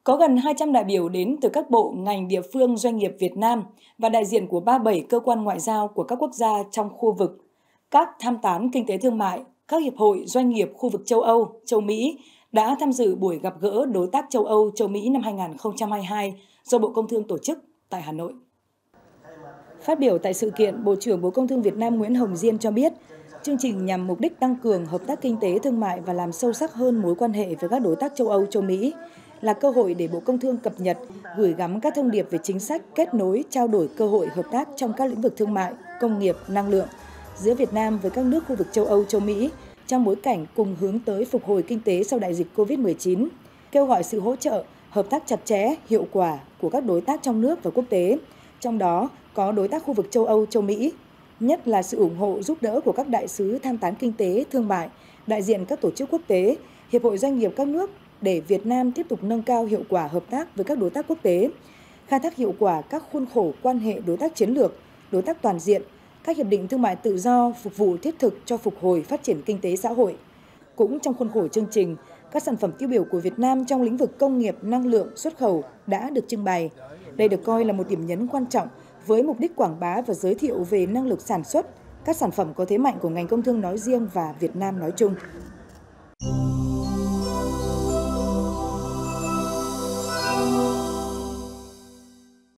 Có gần 200 đại biểu đến từ các bộ, ngành, địa phương, doanh nghiệp Việt Nam và đại diện của 37 cơ quan ngoại giao của các quốc gia trong khu vực, các tham tán kinh tế thương mại, các hiệp hội doanh nghiệp khu vực châu Âu, châu Mỹ đã tham dự buổi gặp gỡ đối tác châu Âu, châu Mỹ năm 2022 do Bộ Công Thương tổ chức tại Hà Nội. Phát biểu tại sự kiện, Bộ trưởng Bộ Công Thương Việt Nam Nguyễn Hồng Diên cho biết, chương trình nhằm mục đích tăng cường hợp tác kinh tế thương mại và làm sâu sắc hơn mối quan hệ với các đối tác châu Âu, châu Mỹ, là cơ hội để Bộ Công Thương cập nhật, gửi gắm các thông điệp về chính sách, kết nối, trao đổi cơ hội hợp tác trong các lĩnh vực thương mại, công nghiệp, năng lượng giữa Việt Nam với các nước khu vực châu Âu, châu Mỹ trong bối cảnh cùng hướng tới phục hồi kinh tế sau đại dịch Covid-19, kêu gọi sự hỗ trợ, hợp tác chặt chẽ, hiệu quả của các đối tác trong nước và quốc tế, trong đó có đối tác khu vực châu Âu, châu Mỹ, nhất là sự ủng hộ giúp đỡ của các đại sứ tham tán kinh tế, thương mại, đại diện các tổ chức quốc tế, hiệp hội doanh nghiệp các nước để Việt Nam tiếp tục nâng cao hiệu quả hợp tác với các đối tác quốc tế, khai thác hiệu quả các khuôn khổ quan hệ đối tác chiến lược, đối tác toàn diện, các hiệp định thương mại tự do phục vụ thiết thực cho phục hồi phát triển kinh tế xã hội. Cũng trong khuôn khổ chương trình, các sản phẩm tiêu biểu của Việt Nam trong lĩnh vực công nghiệp, năng lượng, xuất khẩu đã được trưng bày. Đây được coi là một điểm nhấn quan trọng với mục đích quảng bá và giới thiệu về năng lực sản xuất, các sản phẩm có thế mạnh của ngành công thương nói riêng và Việt Nam nói chung.